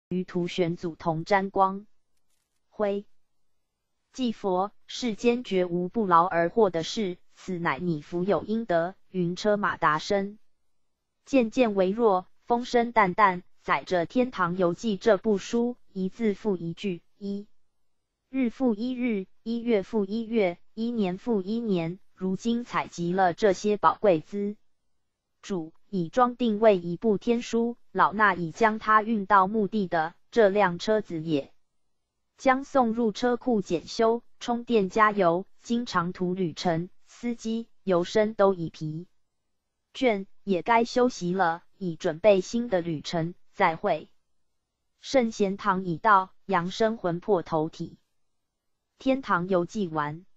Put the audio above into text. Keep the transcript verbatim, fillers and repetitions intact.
于图玄祖同沾光辉。祭佛，世间绝无不劳而获的事，此乃你福有应得。云车马达声，渐渐微弱，风声淡淡，载着《天堂游记》这部书，一字复一句，一日复一日，一月复一月，一年复一年，如今采集了这些宝贵资主，已装订为一部天书，老衲已将它运到墓地的这辆车子也将送入车库检修、充电、加油。经长途旅程，司机、油生都已疲倦，也该休息了，以准备新的旅程。再会。圣贤堂已到，扬声魂魄投体。天堂游记完。